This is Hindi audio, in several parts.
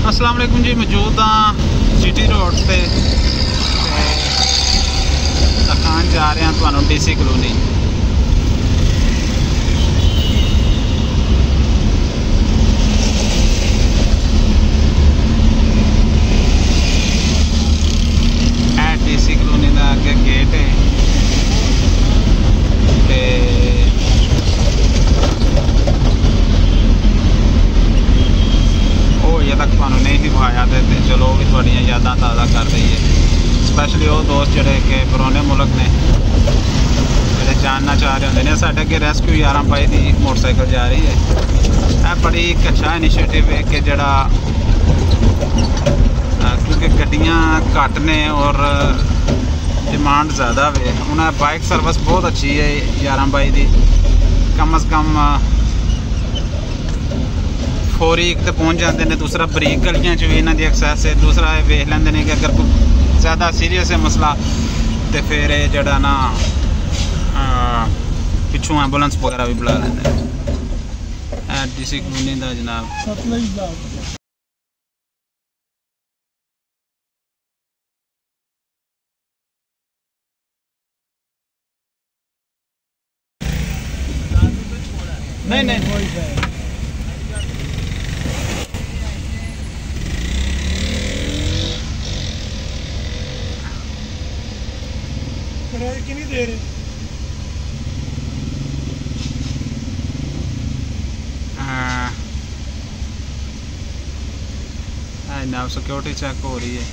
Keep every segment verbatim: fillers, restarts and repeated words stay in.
अस्सलाम वालेकुम जी, मौजूद हाँ सिटी रोड से दिखान जा रहे हैं तुहानू डीसी कलोनी। डीसी कलोनी का अगे गेट है ये तक तुहानू नहीं दिखाया तो चलो भी थोड़ियां यादां ताज़ा कर रही है। स्पैशली वो दोस्त जोड़े कि पुराने मुल्क ने जोड़े जानना चाह रहे होंगे ने। साढ़े अगे रेस्क्यू यारह पाई की मोटरसाइकिल जा रही है। यह बड़ी एक अच्छा इनिशिएटिव है कि जड़ा क्योंकि गड्डियाँ घट ने और डिमांड ज़्यादा वे। उन्हें बाइक सर्विस बहुत अच्छी है यारह बाई की। कम अज़ कम फौरी एक तो पहुँच जाते हैं, दूसरा बरीक गलियां भी इन्हों की एक्सैस है। दूसरा वेख लेंगे ने कि अगर कोई ज़्यादा सीरीयस है मसला तो फिर जड़ा ना पिछों एंबूलेंस वगैरह भी बुला लेंगे। डीसी कलोनी का जनाब नहीं नहीं कितनी देर है? नाम सिक्योरिटी चेक हो रही है।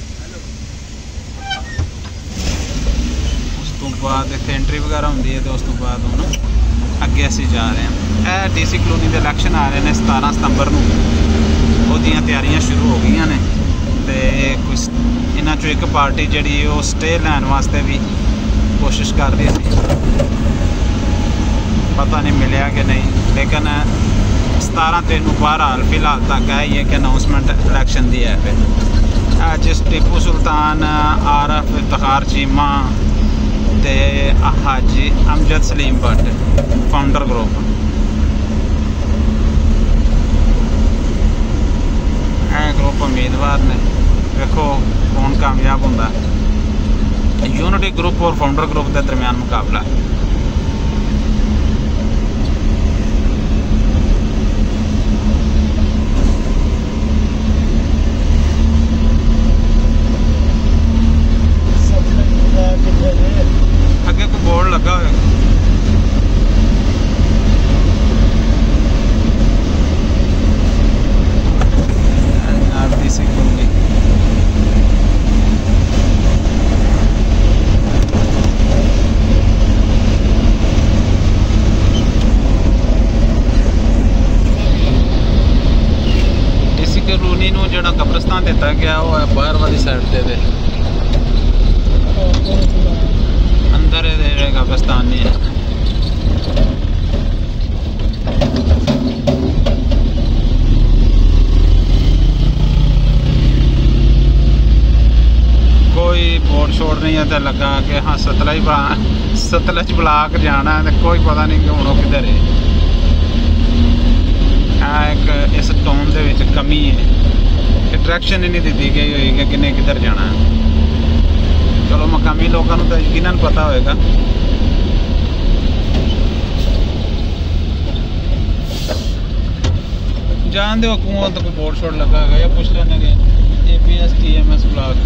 उस तो बाद इतने एंट्री वगैरह होंगी है तो उस तो बाद हम अगे असी जा रहे हैं। यह डीसी कलोनी के इलैक्शन आ रहे हैं सतारह सितंबर को। वो तैयारियां शुरू हो गई ने तो कुछ इन्हों चो एक पार्टी जी वो स्टे लैन वास्ते भी कोशिश कर रही थी, पता नहीं मिलया कि नहीं। लेकिन सतारह तरीक को बहरहाल फिलहाल तक है ये कि अनाउंसमेंट इलैक्शन की है। फिर जिस टीपू सुल्तान, आरफ इफ्तार चीमा ते हाजी अमजद सलीम भट्ट फाउंडर ग्रुप है ग्रुप उम्मीदवार ने। देखो कौन कामयाब होंदा। यूनिटी ग्रुप और फाउंडर ग्रुप के दरमियान मुकाबला। अगे कोई बोर्ड लगा हुआ डीसी कलोनी। कलोनी नूं जिहड़ा कब्रिस्तान दिता गया वो है बाहर वाली साइड से दे। अंदर ये कब्रिस्तान नहीं है। कोई बोर्ड शोर्ड नहीं है लगा कि हाँ सतलज ब्ला सतलज ब्लाक जाना है तो कोई पता नहीं कि हूँ किधर है। एक इस टोन दे विच कमी है कि डायरेक्शन ही नहीं दी गई हुई कि किन्ने किधर जाना है। चलो मकामी लोगों को तो यकीनन पता होएगा। जान दो कुओं तो कोई बोर्ड शोर्ड लगा है या पूछ लेने के A P S T M S block.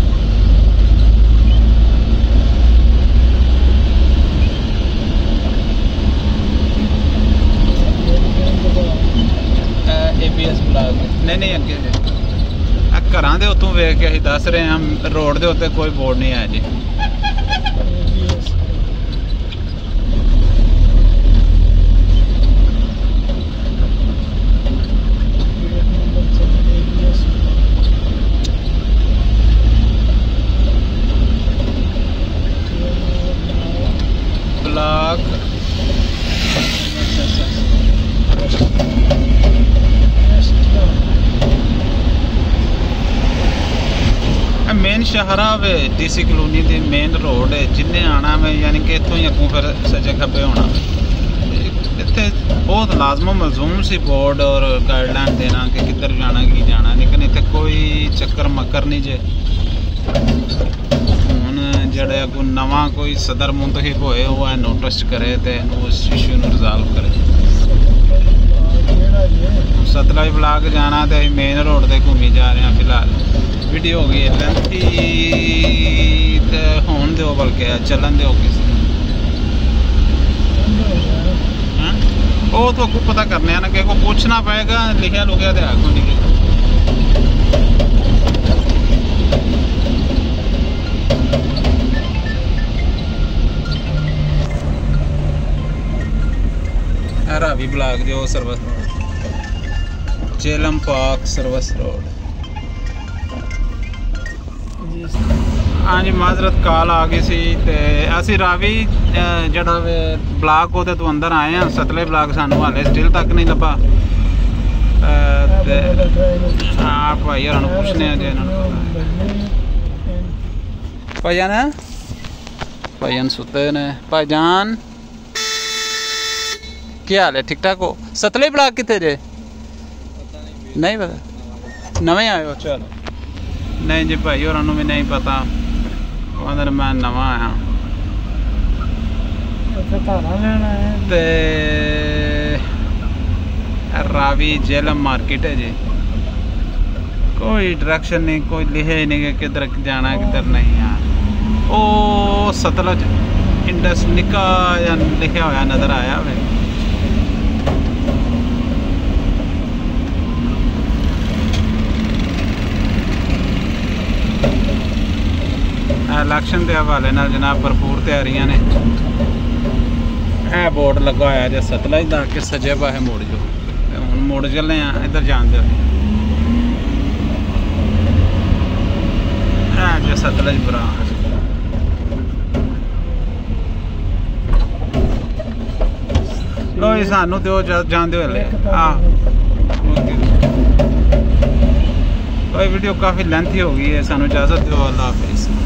A P S block नहीं नहीं अगे घर के उतों वेख के अं दस रहे हैं रोड के उत्ते कोई बोर्ड नहीं है जी। ब्लॉक मेन शाहरा वे डीसी कलोनी की मेन रोड है जिन्हें आना वे यानी कि इतों ही अगों फिर सज्जे खब्बे होना। इतने बहुत लाजम मलजूम सी बोर्ड और गाइडलाइन देना कि किधर जाना की जाना, लेकिन इतने कोई चक्कर मकर नहीं जे। हुण जेड़ा कोई नवा कोई सदर मुंतखब होए वो है नोटिस करे तो उस इशू में रिजॉल्व करे। सतलज ब्लॉक जाना तो मेन रोड से घूमी जा रहे हैं। फिलहाल वीडियो हो गई है लेंथी तो होन दो बल्कि चलन दो किसी वो तो आपको पता करने ना कि को पूछना पड़ेगा लिखा लुखिया तो है को नहीं। रावी ब्लॉक जो service road Jhelum park service road. हाँ जी माजरत कॉल आ गई सी ते असी रावी जड़ा ब्लॉक होते तो अंदर आए हैं। सतले ब्लॉक सानू हाले स्टिल तक नहीं लभा। हाँ भाई होरां नूं पुछने जे भाईजान भाईजान सुते ने। भाईजान क्या हाल है? ठीक ठाक हो? सतले ब्लॉक कितने जे? नहीं पता नवे आए हो? चलो नहीं जी भाई होरां नूं भी नहीं पता। अंदर मैं नवा आया ते रावी जेलम मार्केट है जी। कोई डायरेक्शन नहीं कोई लिखे ही नहीं कि किधर जाना किधर नहीं यार। ओ सतलज इंडस निका या लिखा हुआ नजर आया वे। इलेक्शन के हवाले नाल जनाब भरपूर तैयारियां ने। यह बोर्ड लगा होया जो सतलज का कि सजे पासे मुड़ जाओ। हम मुड़ चले हैं इधर जान दो जो सतलज ब्रांच। लो जी सानू दो जान दो हले। हाँ भाई वीडियो काफ़ी लेंथी हो गई है। सानू इजाज़त दो। अल्लाह हाफिज़।